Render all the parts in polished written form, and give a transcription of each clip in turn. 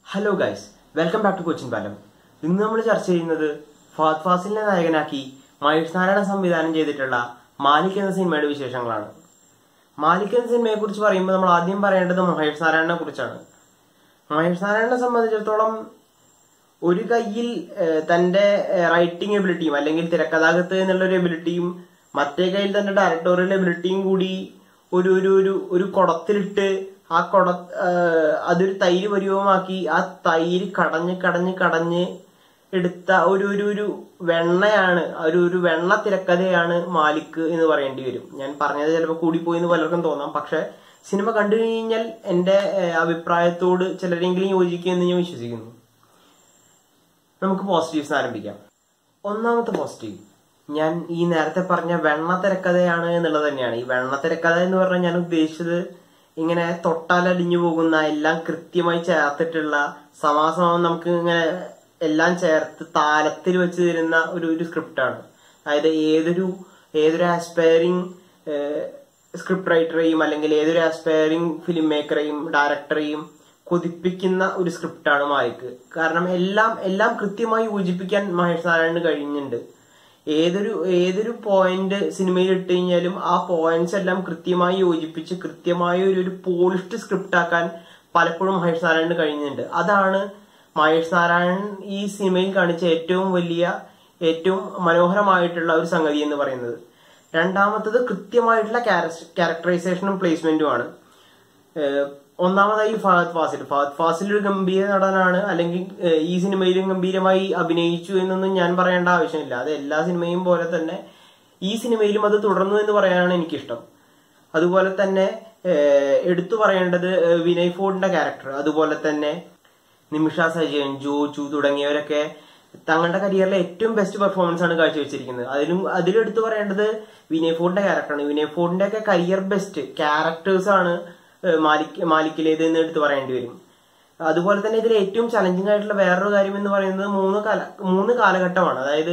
Hello guys, welcome back to Cochin പാലം. ഇന്ന് നമ്മൾ ചർച്ച ചെയ്യുന്നത് ഫഹദ് ഫാസിലിനെ നായകനാക്കി മഹേഷ് നാരായണൻ സംവിധാനം ചെയ്തിട്ടുള്ള മാലിക് എന്ന സിനിമയുടെ വിശേഷങ്ങളാണ്. മാലിക് എന്ന സിനിമയെ കുറിച്ച് പറയുമ്പോൾ നമ്മൾ ആദ്യം പറയേണ്ടത് മഹേഷ് നാരായണനെ കുറിച്ചാണ്. മഹേഷ് നാരായണനെ സംബന്ധിച്ചിടത്തോളം ഒരു കയ്യിൽ തന്റെ റൈറ്റിംഗ് എബിലിറ്റിയും അല്ലെങ്കിൽ തിരക്കഥാകൃത്ത് എന്നുള്ളൊരു എബിലിറ്റിയും മറ്റേ കയ്യിൽ തന്റെ ഡയറക്ടോറിയൽ എബിലിറ്റിയും കൂടി ഒരു ഒരു ഒരു ഒരു കുടത്തിലിട്ട് ആ അതൊരു തൈര് പരുവമാക്കി ആ തൈര് കടഞ്ഞ് എടുത്ത ഒരു വെണ്ണയാണ്, ഒരു വെണ്ണ തിരക്കഥയാണ് മാലിക് എന്ന് പറയേണ്ടി വരും. ഞാൻ പറഞ്ഞത് ചിലപ്പോൾ കൂടിപ്പോയി എന്ന് പലർക്കും തോന്നാം, പക്ഷെ സിനിമ കണ്ടു കഴിഞ്ഞാൽ എന്റെ അഭിപ്രായത്തോട് ചിലരെങ്കിലും യോജിക്കുമെന്ന് ഞാൻ വിശ്വസിക്കുന്നു. നമുക്ക് പോസിറ്റീവ്സ് ആരംഭിക്കാം. ഒന്നാമത്തെ പോസിറ്റീവ്, ഞാൻ ഈ നേരത്തെ പറഞ്ഞ വെണ്ണ തിരക്കഥയാണ് എന്നുള്ളത് തന്നെയാണ്. ഈ വെണ്ണ തിരക്കഥ എന്ന് പറഞ്ഞാൽ ഞാൻ ഉദ്ദേശിച്ചത് ഇങ്ങനെ തൊട്ടാലടിഞ്ഞു പോകുന്ന, എല്ലാം കൃത്യമായി ചേർത്തിട്ടുള്ള, സമാസമം നമുക്ക് ഇങ്ങനെ എല്ലാം ചേർത്ത് താലത്തിൽ വെച്ച് തരുന്ന ഒരു സ്ക്രിപ്റ്റാണ്. അതായത് ഏതൊരു ആസ്പയറിംഗ് സ്ക്രിപ്റ്റ് റൈറ്ററെയും അല്ലെങ്കിൽ ഏതൊരു ആസ്പയറിംഗ് ഫിലിം മേക്കറെയും ഡയറക്ടറെയും കൊതിപ്പിക്കുന്ന ഒരു സ്ക്രിപ്റ്റാണ് മാലിക്. കാരണം എല്ലാം കൃത്യമായി യോജിപ്പിക്കാൻ മഹേഷ് നാരായണന് കഴിഞ്ഞിട്ടുണ്ട്. ഏതൊരു പോയിന്റ് സിനിമയിൽ ഇട്ട് കഴിഞ്ഞാലും ആ പോയിന്റ്സ് എല്ലാം കൃത്യമായി യോജിപ്പിച്ച് കൃത്യമായ ഒരു പോളിഷ്ഡ് സ്ക്രിപ്റ്റ് ആക്കാൻ പലപ്പോഴും മഹേഷ് നാരായണന് കഴിഞ്ഞിട്ടുണ്ട്. അതാണ് മഹേഷ് നാരായണൻ ഈ സിനിമയിൽ കാണിച്ച ഏറ്റവും മനോഹരമായിട്ടുള്ള ഒരു സംഗതി എന്ന് പറയുന്നത്. രണ്ടാമത്തത് കൃത്യമായിട്ടുള്ള ക്യാരക്ടറൈസേഷനും പ്ലേസ്മെന്റുമാണ്. ഒന്നാമതായി ഫഹദ് ഫാസിൽ ഒരു ഗംഭീര നടനാണ്, അല്ലെങ്കിൽ ഈ സിനിമയിലും ഗംഭീരമായി അഭിനയിച്ചു എന്നൊന്നും ഞാൻ പറയേണ്ട ആവശ്യമില്ല. അത് എല്ലാ സിനിമയും പോലെ തന്നെ ഈ സിനിമയിലും അത് തുടർന്നു എന്ന് പറയാനാണ് എനിക്കിഷ്ടം. അതുപോലെ തന്നെ എടുത്തു പറയേണ്ടത് വിനയ് ഫോർഡിന്റെ ക്യാരക്ടർ, അതുപോലെ തന്നെ നിമിഷ സജയൻ, ജോജു തുടങ്ങിയവരൊക്കെ തങ്ങളുടെ കരിയറിലെ ഏറ്റവും ബെസ്റ്റ് പെർഫോമൻസ് ആണ് കാഴ്ചവെച്ചിരിക്കുന്നത്. അതിലെടുത്തു പറയേണ്ടത് വിനയ് ഫോർഡിന്റെ ക്യാരക്ടറാണ്. വിനയ് ഫോർഡിന്റെ ഒക്കെ കരിയർ ബെസ്റ്റ് ക്യാരക്ടേഴ്സ് ആണ് മാലിക്കിലേത് എന്ന് എടുത്ത് പറയേണ്ടി വരും. അതുപോലെ തന്നെ ഇതിൽ ഏറ്റവും ചലഞ്ചിങ് ആയിട്ടുള്ള വേറൊരു കാര്യം എന്ന് പറയുന്നത് മൂന്ന് കാലഘട്ടമാണ്. അതായത്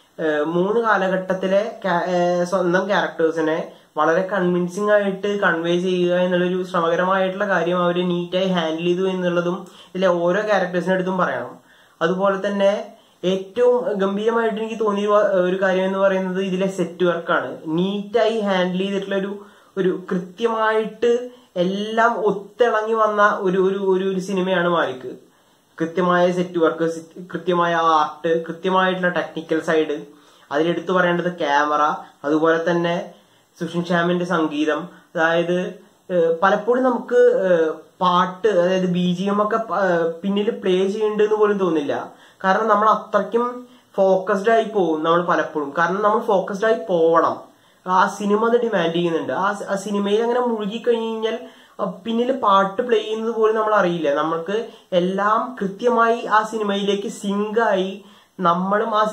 3 കാലഘട്ടത്തിലെ സ്വന്തം ക്യാരക്ടേഴ്സിനെ വളരെ കൺവിൻസിംഗ് ആയിട്ട് കൺവേ ചെയ്യുക എന്നുള്ളൊരു ശ്രമകരമായിട്ടുള്ള കാര്യം അവർ നീറ്റായി ഹാൻഡിൽ ചെയ്തു എന്നുള്ളതും ഇതിലെ ഓരോ ക്യാരക്ടേഴ്സിനെ അടുത്തും പറയണം. അതുപോലെ തന്നെ ഏറ്റവും ഗംഭീരമായിട്ട് എനിക്ക് തോന്നിയ ഒരു കാര്യം എന്ന് പറയുന്നത് ഇതിലെ സെറ്റ് വർക്കാണ്. നീറ്റായി ഹാൻഡിൽ ചെയ്തിട്ടുള്ള ഒരു കൃത്യമായിട്ട് എല്ലാം ഒത്തിണങ്ങി വന്ന ഒരു സിനിമയാണ് മാലിക്. കൃത്യമായ സെറ്റ് വർക്ക്, കൃത്യമായ ആർട്ട്, കൃത്യമായിട്ടുള്ള ടെക്നിക്കൽ സൈഡ്, അതിലെടുത്തു പറയേണ്ടത് ക്യാമറ, അതുപോലെ തന്നെ സുഷിൻ ശ്യാമിന്റെ സംഗീതം. അതായത് പലപ്പോഴും നമുക്ക് പാട്ട്, അതായത് BGM ഒക്കെ പിന്നിൽ പ്ലേ ചെയ്യേണ്ടതെന്ന് പോലും തോന്നില്ല. കാരണം നമ്മൾ അത്രയ്ക്കും ഫോക്കസ്ഡ് ആയി പോകും നമ്മൾ പലപ്പോഴും. കാരണം നമ്മൾ ഫോക്കസ്ഡ് ആയി പോവണം, ആ സിനിമ അത് ഡിമാൻഡ് ചെയ്യുന്നുണ്ട്. ആ സിനിമയിൽ അങ്ങനെ മുഴുകി കഴിഞ്ഞു കഴിഞ്ഞാൽ പിന്നിൽ പാട്ട് പ്ലേ ചെയ്യുന്നത് പോലും നമ്മൾ അറിയില്ല. നമ്മൾക്ക് എല്ലാം കൃത്യമായി ആ സിനിമയിലേക്ക് സിങ്കായി നമ്മളും ആ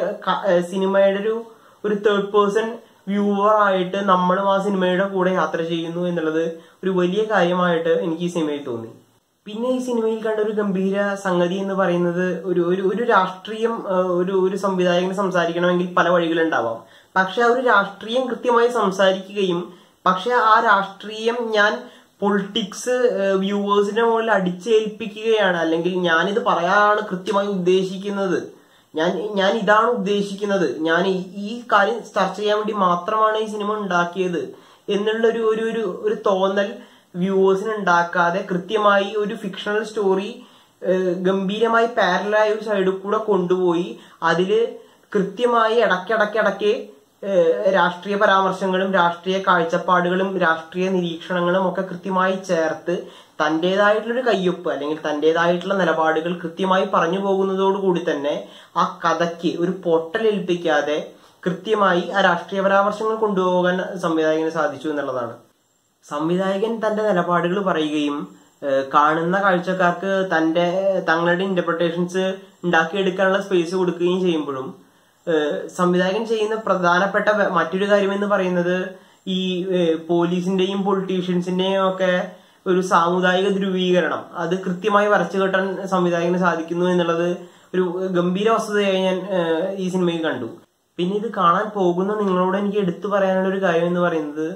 സിനിമയുടെ ഒരു തേർഡ് പേഴ്സൺ വ്യൂവർ ആയിട്ട് നമ്മളും ആ സിനിമയുടെ കൂടെ യാത്ര ചെയ്യുന്നു എന്നുള്ളത് ഒരു വലിയ കാര്യമായിട്ട് എനിക്ക് ഈ സിനിമയിൽ തോന്നി. പിന്നെ ഈ സിനിമയിൽ കണ്ട ഒരു ഗംഭീര സംഗതി എന്ന് പറയുന്നത് ഒരു രാഷ്ട്രീയം ഒരു സംവിധായകന് സംസാരിക്കണമെങ്കിൽ പല വഴികളുണ്ടാവാം. പക്ഷെ ആ ഒരു രാഷ്ട്രീയം കൃത്യമായി സംസാരിക്കുകയും, പക്ഷെ ആ രാഷ്ട്രീയം ഞാൻ പൊളിറ്റിക്സ് വ്യൂവേഴ്സിന്റെ മുകളിൽ അടിച്ചേൽപ്പിക്കുകയാണ്, അല്ലെങ്കിൽ ഞാനിത് പറയാനാണ് കൃത്യമായി ഉദ്ദേശിക്കുന്നത്, ഞാൻ ഇതാണ് ഉദ്ദേശിക്കുന്നത്, ഞാൻ ഈ കാര്യം ചർച്ച ചെയ്യാൻ വേണ്ടി മാത്രമാണ് ഈ സിനിമ ഉണ്ടാക്കിയത് എന്നുള്ള ഒരു തോന്നൽ വ്യൂവേഴ്സിന് ഉണ്ടാക്കാതെ കൃത്യമായി ഒരു ഫിക്ഷണൽ സ്റ്റോറി ഗംഭീരമായി പാരലായ ഒരു സൈഡിൽ കൂടെ കൊണ്ടുപോയി അതില് കൃത്യമായി ഇടയ്ക്കിടയ്ക്ക് രാഷ്ട്രീയ പരാമർശങ്ങളും രാഷ്ട്രീയ കാഴ്ചപ്പാടുകളും രാഷ്ട്രീയ നിരീക്ഷണങ്ങളും ഒക്കെ കൃത്യമായി ചേർത്ത് തന്റേതായിട്ടുള്ളൊരു കയ്യൊപ്പ് അല്ലെങ്കിൽ തന്റേതായിട്ടുള്ള നിലപാടുകൾ കൃത്യമായി പറഞ്ഞു പോകുന്നതോടുകൂടി തന്നെ ആ കഥയ്ക്ക് ഒരു പൊട്ടലേൽപ്പിക്കാതെ കൃത്യമായി ആ രാഷ്ട്രീയ പരാമർശങ്ങൾ കൊണ്ടുപോകാൻ സംവിധായകന് സാധിച്ചു എന്നുള്ളതാണ്. സംവിധായകൻ തന്റെ നിലപാടുകൾ പറയുകയും കാണുന്ന കാഴ്ചക്കാർക്ക് തങ്ങളുടെ ഇന്റർപ്രിട്ടേഷൻസ് ഉണ്ടാക്കിയെടുക്കാനുള്ള സ്പേസ് കൊടുക്കുകയും ചെയ്യുമ്പോഴും സംവിധായകൻ ചെയ്യുന്ന പ്രധാനപ്പെട്ട മറ്റൊരു കാര്യം എന്ന് പറയുന്നത് ഈ പോലീസിന്റെയും പൊളിറ്റീഷ്യൻസിന്റെയും ഒക്കെ ഒരു സാമുദായിക ധ്രുവീകരണം അത് കൃത്യമായി വരച്ചു കെട്ടാൻ സംവിധായകന് സാധിക്കുന്നു എന്നുള്ളത് ഒരു ഗംഭീര വസ്തുതയായി ഞാൻ ഈ സിനിമയിൽ കണ്ടു. പിന്നെ ഇത് കാണാൻ പോകുന്ന നിങ്ങളോട് എനിക്ക് എടുത്തു പറയാനുള്ള ഒരു കാര്യം എന്ന് പറയുന്നത്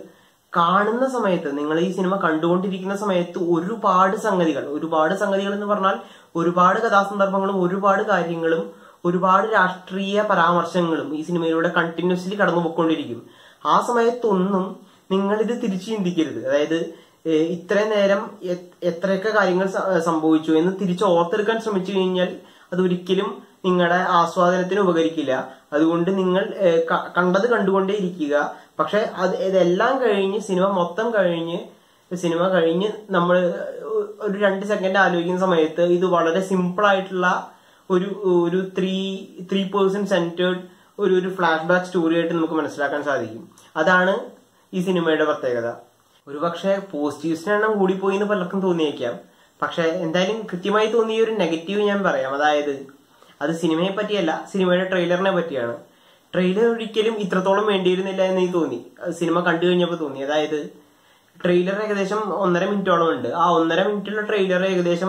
കാണുന്ന സമയത്ത്, നിങ്ങൾ ഈ സിനിമ കണ്ടുകൊണ്ടിരിക്കുന്ന സമയത്ത് ഒരുപാട് സംഗതികൾ എന്ന് പറഞ്ഞാൽ ഒരുപാട് കഥാസന്ദർഭങ്ങളും ഒരുപാട് കാര്യങ്ങളും ഒരുപാട് രാഷ്ട്രീയ പരാമർശങ്ങളും ഈ സിനിമയിലൂടെ കണ്ടിന്യൂസ്ലി കടന്നു പോയിക്കൊണ്ടിരിക്കും. ആ സമയത്തൊന്നും നിങ്ങൾ ഇത് തിരിച്ചു ചിന്തിക്കരുത്. അതായത് ഇത്രയും നേരം എത്രയൊക്കെ കാര്യങ്ങൾ സംഭവിച്ചു എന്ന് തിരിച്ച് ഓർത്തെടുക്കാൻ ശ്രമിച്ചു കഴിഞ്ഞാൽ അതൊരിക്കലും നിങ്ങളുടെ ആസ്വാദനത്തിന് ഉപകരിക്കില്ല. അതുകൊണ്ട് നിങ്ങൾ കണ്ടത് കണ്ടുകൊണ്ടേ ഇരിക്കുക. പക്ഷെ ഇതെല്ലാം കഴിഞ്ഞ് സിനിമ കഴിഞ്ഞ് നമ്മൾ ഒരു 2 സെക്കൻഡ് ആലോചിക്കുന്ന സമയത്ത് ഇത് വളരെ സിമ്പിൾ ആയിട്ടുള്ള ഒരു 3% സെന്റേർഡ് ഒരു ഫ്ലാഷ് ബാക്ക് സ്റ്റോറി ആയിട്ട് നമുക്ക് മനസ്സിലാക്കാൻ സാധിക്കും. അതാണ് ഈ സിനിമയുടെ പ്രത്യേകത. ഒരുപക്ഷെ പോസിറ്റീവ്സിന്റെ എണ്ണം കൂടിപ്പോയി എന്ന് പലർക്കും തോന്നിയേക്കാം. പക്ഷെ എന്തായാലും കൃത്യമായി തോന്നിയ ഒരു നെഗറ്റീവ് ഞാൻ പറയാം. അതായത് അത് സിനിമയെ പറ്റിയല്ല, സിനിമയുടെ ട്രെയിലറിനെ പറ്റിയാണ്. ട്രെയിലർ ഒരിക്കലും ഇത്രത്തോളം വേണ്ടിയിരുന്നില്ല എന്ന് എനിക്ക് തോന്നി, സിനിമ കണ്ടു കഴിഞ്ഞപ്പോൾ തോന്നി. അതായത് ട്രെയിലർ ഏകദേശം 1.5 മിനിറ്റോളം ഉണ്ട്. ആ 1.5 മിനിറ്റുള്ള ട്രെയിലർ ഏകദേശം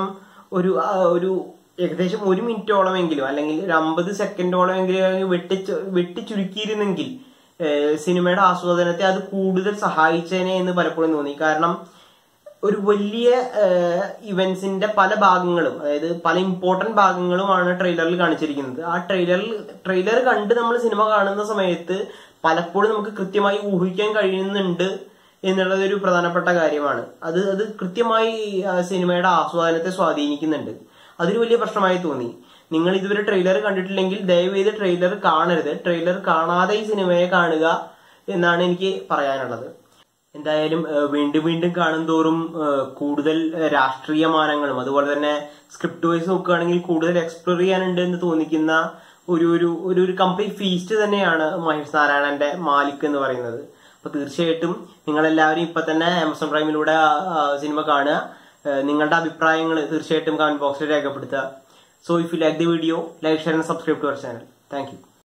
ഒരു മിനിറ്റോളമെങ്കിലും അല്ലെങ്കിൽ ഒരു 50 സെക്കൻഡോളമെങ്കിലും വെട്ടി ചുരുക്കിയിരുന്നെങ്കിൽ സിനിമയുടെ ആസ്വാദനത്തെ അത് കൂടുതൽ സഹായിച്ചേനെ എന്ന് പലപ്പോഴും തോന്നി. കാരണം ഒരു വലിയ ഇവന്റ്സിന്റെ പല ഭാഗങ്ങളും, അതായത് പല ഇമ്പോർട്ടന്റ് ഭാഗങ്ങളുമാണ് ട്രെയിലറിൽ കാണിച്ചിരിക്കുന്നത്. ആ ട്രെയിലർ കണ്ട് നമ്മൾ സിനിമ കാണുന്ന സമയത്ത് പലപ്പോഴും നമുക്ക് കൃത്യമായി ഊഹിക്കാൻ കഴിയുന്നുണ്ട് എന്നുള്ളത് ഒരു പ്രധാനപ്പെട്ട കാര്യമാണ്. അത് കൃത്യമായി സിനിമയുടെ ആസ്വാദനത്തെ സ്വാധീനിക്കുന്നുണ്ട്. അതൊരു വലിയ പ്രശ്നമായി തോന്നി. നിങ്ങൾ ഇതുവരെ ട്രെയിലർ കണ്ടിട്ടില്ലെങ്കിൽ ദയവേത് ട്രെയിലർ കാണരുത്. ട്രെയിലർ കാണാതെ ഈ സിനിമയെ കാണുക എന്നാണ് എനിക്ക് പറയാനുള്ളത്. എന്തായാലും വീണ്ടും കാണും തോറും കൂടുതൽ രാഷ്ട്രീയ മാനങ്ങളും അതുപോലെ തന്നെ സ്ക്രിപ്റ്റ് വൈസ് നോക്കുകയാണെങ്കിൽ കൂടുതൽ എക്സ്പ്ലോർ ചെയ്യാനുണ്ട് എന്ന് തോന്നിക്കുന്ന ഒരു കംപ്ലീറ്റ് ഫീസ്റ്റ് തന്നെയാണ് മഹേഷ് നാരായണന്റെ മാലിക് എന്ന് പറയുന്നത്. അപ്പൊ തീർച്ചയായിട്ടും നിങ്ങളെല്ലാവരും ഇപ്പൊ തന്നെ ആമസോൺ പ്രൈമിലൂടെ സിനിമ കാണുക. നിങ്ങളുടെ അഭിപ്രായങ്ങൾ തീർച്ചയായിട്ടും കമന്റ് ബോക്സിൽ രേഖപ്പെടുത്തുക. So if you like the video, like, share and subscribe to our channel. Thank you.